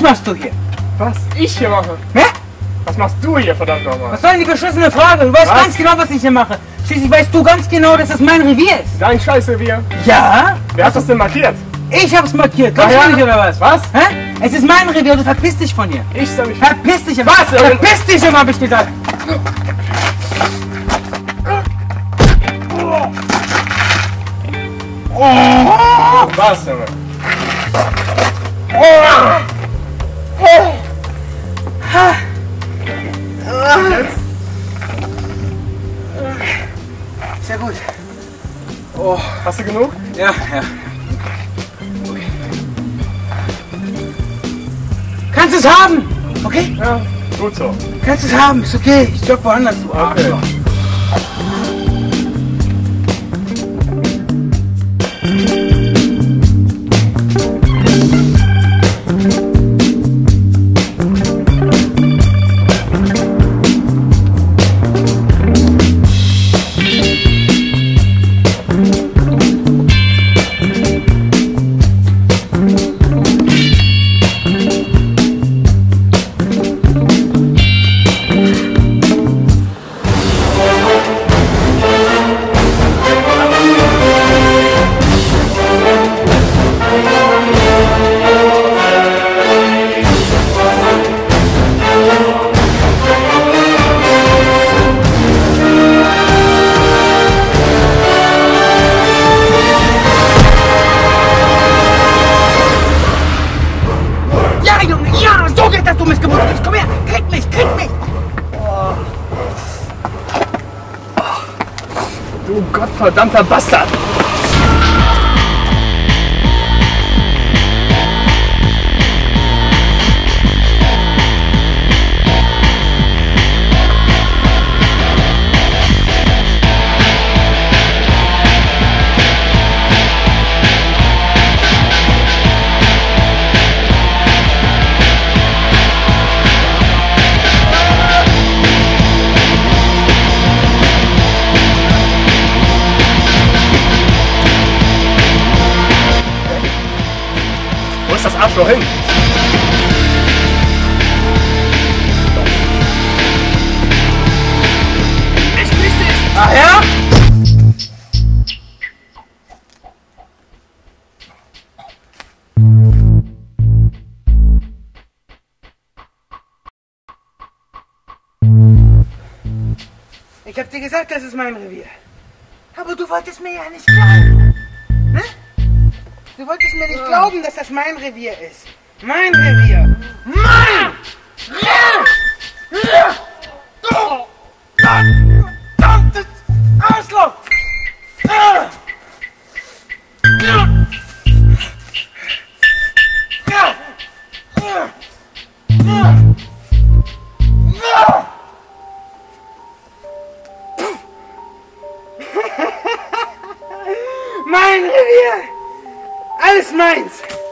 Was machst du hier? Was ich hier mache? Hä? Was machst du hier, verdammt nochmal? Was soll denn die beschissene Frage? Du weißt ganz genau, was ich hier mache. Schließlich weißt du ganz genau, dass das mein Revier ist. Dein Scheißrevier? Ja? Wer hat das denn markiert? Ich hab's markiert. Glaubst du nicht, oder was? Was? Hä? Es ist mein Revier, du verpiss dich von hier. Ich soll mich... Verpiss dich immer. Was? Verpiss dich immer, hab ich gesagt. Was, Junge? Jetzt? Sehr gut. Oh, hast du genug? Ja, ja. Okay. Kannst es haben, okay? Ja, gut so. Kannst es haben, ist okay. Ich jogge woanders, du Arschloch. Du gottverdammter Bastard! Wo ist das Arschloch hin? Ich küsse dich! Ach ja? Ich hab dir gesagt, das ist mein Revier. Aber du wolltest mir ja nicht glauben. Ne? Du wolltest mir nicht glauben, dass das mein Revier ist. Mein Revier. Mein Revier! Du verdammtes Arschloch! Mein Revier! Alles meins!